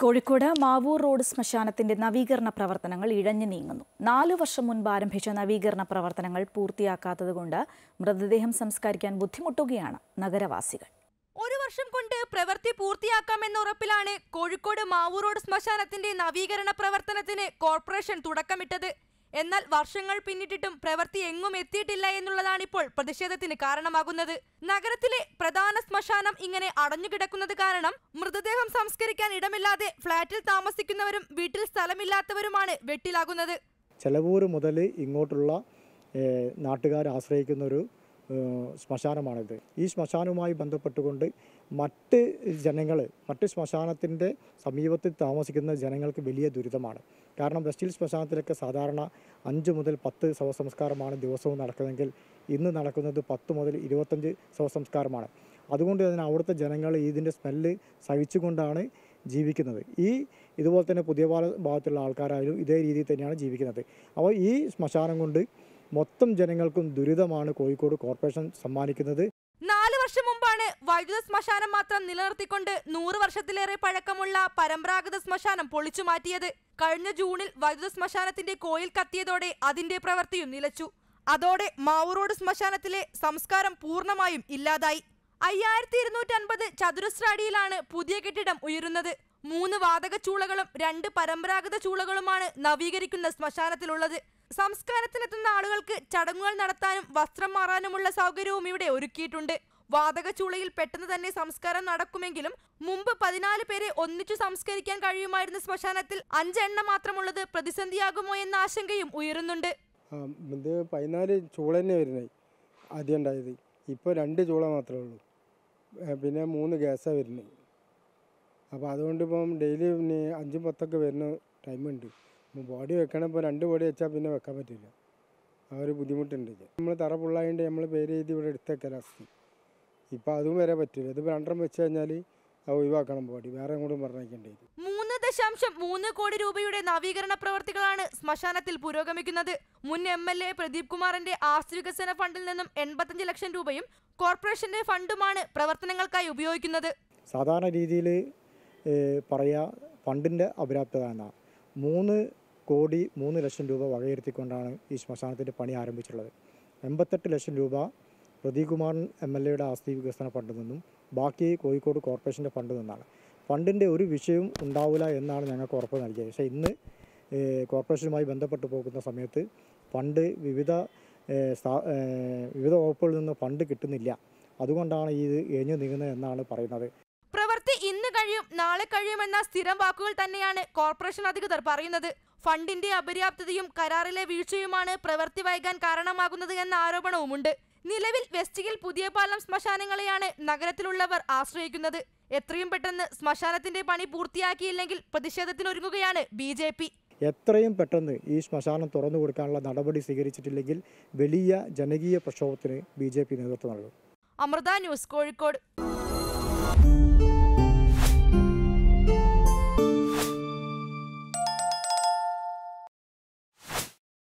Kozhikode Mavoor road ശ്മശാനത്തിന്റെ നവീകരണ പ്രവർത്തനങ്ങൾ ഇഴഞ്ഞു നീങ്ങുന്നു. 4 വർഷം മുൻപ് ആരംഭിച്ച നവീകരണ പ്രവർത്തനങ്ങൾ പൂർത്തിയാക്കാത്തതുകൊണ്ട് മൃതദേഹം സംസ്കരിക്കാൻ ബുദ്ധിമുട്ടുകയാണ് നഗരവാസികൾ. 1 വർഷം കൊണ്ട് പ്രവൃത്തി പൂർത്തിയാക്കാമെന്ന ഉറപ്പിലാണ് കോഴിക്കോട് മാവൂർ റോഡ് ശ്മശാനത്തിന്റെ നവീകരണ പ്രവർത്തനത്തിന് കോർപ്പറേഷൻ തുടക്കമിട്ടത്. എന്നാൽ വർഷങ്ങൾ പിന്നിട്ടിട്ടും പ്രവൃത്തി എങ്ങും എത്തിയിട്ടില്ല എന്നുള്ളതാണിപ്പോൾ പ്രതിഷേധത്തിന് കാരണമാകുന്നത്. നഗരത്തിലെ പ്രധാന ശ്മശാനം ഇങ്ങനെ അടഞ്ഞുകിടക്കുന്നത് കാരണം മൃതദേഹം സംസ്കരിക്കാൻ ഇടമില്ലാതെ ഫ്ളാറ്റിൽ താമസിക്കുന്നവരും വീട്ടിൽ സ്ഥലമില്ലാത്തവരുമാണ് വെട്ടിലാകുന്നത്. ചെലവൂർ മുതൽ ഇങ്ങോട്ടുള്ള നാട്ടുകാർ ആശ്രയിക്കുന്ന ഒരു ശ്മശാനമാണിത്. ഈ ശ്മശാനവുമായി ബന്ധപ്പെട്ടുകൊണ്ട് മറ്റ് ശ്മശാനത്തിൻ്റെ സമീപത്തിൽ താമസിക്കുന്ന ജനങ്ങൾക്ക് വലിയ ദുരിതമാണ്. കാരണം വെസ്റ്റിൽ ശ്മശാനത്തിലൊക്കെ സാധാരണ 5 മുതൽ 10 ശവസംസ്കാരമാണ് ദിവസവും നടക്കുന്നതെങ്കിൽ ഇന്ന് നടക്കുന്നത് 10 മുതൽ 25 ശവസംസ്കാരമാണ്. അതുകൊണ്ട് തന്നെ അവിടുത്തെ ജനങ്ങൾ ഇതിൻ്റെ സ്മെല്ല് സഹിച്ചുകൊണ്ടാണ് ജീവിക്കുന്നത്. ഇതുപോലെ തന്നെ പുതിയ ഭാഗത്തുള്ള ആൾക്കാരായാലും ഇതേ രീതിയിൽ തന്നെയാണ് ജീവിക്കുന്നത്. അപ്പോൾ ഈ ശ്മശാനം കൊണ്ട് മൊത്തം ജനങ്ങൾക്കും ദുരിതമാണ് കോഴിക്കോട് കോർപ്പറേഷൻ സമ്മാനിക്കുന്നത്. 4 വർഷം മുമ്പാണ് വൈദ്യുത ശ്മശാനം മാത്രം നിലനിർത്തിക്കൊണ്ട് 100 വർഷത്തിലേറെ പഴക്കമുള്ള പരമ്പരാഗത ശ്മശാനം പൊളിച്ചു മാറ്റിയത്. കഴിഞ്ഞ ജൂണിൽ വൈദ്യുത ശ്മശാനത്തിന്റെ കോയിൽ കത്തിയതോടെ അതിന്റെ പ്രവൃത്തിയും നിലച്ചു. അതോടെ മാവൂർ റോഡ് ശ്മശാനത്തിലെ സംസ്കാരം പൂർണ്ണമായും ഇല്ലാതായി. 5250 ചതുരശ്ര അടിയിലാണ് പുതിയ കെട്ടിടം ഉയരുന്നത്. 3 വാതക ചൂളകളും 2 പരമ്പരാഗത ചൂളകളുമാണ് നവീകരിക്കുന്ന ശ്മശാനത്തിലുള്ളത്. സംസ്കാരത്തിനെത്തുന്ന ആളുകൾക്ക് ചടങ്ങുകൾ നടത്താനും വസ്ത്രം മാറാനുമുള്ള സൗകര്യവും ഇവിടെ ഒരുക്കിയിട്ടുണ്ട്. വാതക ചൂളയിൽ പെട്ടെന്ന് തന്നെ സംസ്കാരം നടക്കുമെങ്കിലും മുമ്പ് 14 പേരെ ഒന്നിച്ചു സംസ്കരിക്കാൻ കഴിയുമായിരുന്ന ശ്മശാനത്തിൽ 5 എണ്ണം മാത്രമുള്ളത് പ്രതിസന്ധിയാകുമോ എന്ന ആശങ്കയും ഉയരുന്നുണ്ട്. 14 ചൂള തന്നെ വരുന്നത് ആദ്യം ഉണ്ടായത്. ഇപ്പോൾ 2 ചൂള മാത്രമേ ഉള്ളൂ. പിന്നെ 3 ഗ്യാസാണ് വരുന്നത്. അപ്പോൾ അതുകൊണ്ട് ഇപ്പം ഡെയിലി 5-10 വരുന്ന ടൈമുണ്ട്. ബോഡി വെക്കണം. ഇപ്പോൾ 2 ബോഡി വെച്ചാൽ പിന്നെ വെക്കാൻ പറ്റില്ല. ആ ഒരു ബുദ്ധിമുട്ടുണ്ട്. നമ്മൾ തറ പുള്ളായതുകൊണ്ട് നമ്മൾ പേര് എഴുതി ഇവിടെ എടുത്തേക്കാൻ അവസ്ഥ. ഇപ്പോൾ അതും വരെ പറ്റില്ല. ഇത് 2 വെച്ച് കഴിഞ്ഞാൽ ഒഴിവാക്കണം, ബോഡി വേറെ അങ്ങോട്ടും പറഞ്ഞേക്കേണ്ടി വരും. 3.3 കോടി രൂപയുടെ നവീകരണ പ്രവർത്തികളാണ് ശ്മശാനത്തിൽ പുരോഗമിക്കുന്നത്. മുൻ MLA പ്രദീപ് കുമാറിന്റെ ആസ്തി വികസന ഫണ്ടിൽ നിന്നും 85 ലക്ഷം രൂപയും കോർപ്പറേഷന്റെ ഫണ്ടുമാണ് പ്രവർത്തനങ്ങൾക്കായി ഉപയോഗിക്കുന്നത്. സാധാരണ രീതിയിൽ ഫണ്ടിൻ്റെ അപര്യാപ്തത എന്നാണ്. 3 കോടി 3 ലക്ഷം രൂപ വകയിരുത്തിക്കൊണ്ടാണ് ഈ ശ്മശാനത്തിൻ്റെ പണി ആരംഭിച്ചിട്ടുള്ളത്. 88 ലക്ഷം രൂപ പ്രദീപ് കുമാർ MLAയുടെ ആസ്തി വികസന ഫണ്ടിൽ നിന്നും ബാക്കി കോഴിക്കോട് കോർപ്പറേഷൻ്റെ ഫണ്ടിൽ നിന്നാണ്. ഫണ്ടിൻ്റെ ഒരു വിഷയവും ഉണ്ടാവില്ല എന്നാണ് ഞങ്ങൾക്ക് ഉറപ്പ് നൽകിയത്. പക്ഷേ ഇന്ന് കോർപ്പറേഷനുമായി ബന്ധപ്പെട്ട് പോകുന്ന സമയത്ത് ഫണ്ട് വിവിധ വകുപ്പുകളിൽ നിന്ന് ഫണ്ട് കിട്ടുന്നില്ല. അതുകൊണ്ടാണ് ഇത് എഴിഞ്ഞു നീങ്ങുന്നത് എന്നാണ് പറയുന്നത്. പ്രവൃത്തി ഇന്ന് കഴിയും നാളെ കഴിയുമെന്ന സ്ഥിരം വാക്കുകൾ തന്നെയാണ് കോർപ്പറേഷൻ അധികൃതർ പറയുന്നത്. ഫണ്ടിന്റെ അപര്യാപ്തതയും കരാറിലെ വീഴ്ചയുമാണ് പ്രവൃത്തി വൈകാൻ കാരണമാകുന്നത് എന്ന ആരോപണവുമുണ്ട്. നിലവിൽ വെസ്റ്റിൽ പുതിയ പാലം ശ്മശാനങ്ങളെയാണ് നഗരത്തിലുള്ളവർ ആശ്രയിക്കുന്നത്. എത്രയും പെട്ടെന്ന് ശ്മശാനത്തിന്റെ പണി പൂർത്തിയാക്കിയില്ലെങ്കിൽ പ്രതിഷേധത്തിനൊരുങ്ങുകയാണ് BJP. എത്രയും പെട്ടെന്ന് ഈ ശ്മശാനം തുറന്നു കൊടുക്കാനുള്ള നടപടി സ്വീകരിച്ചിട്ടില്ലെങ്കിൽ വലിയ ജനകീയ പ്രക്ഷോഭത്തിന് BJP നേതൃത്വം നൽകും. അമൃത ന്യൂസ്, കോഴിക്കോട്.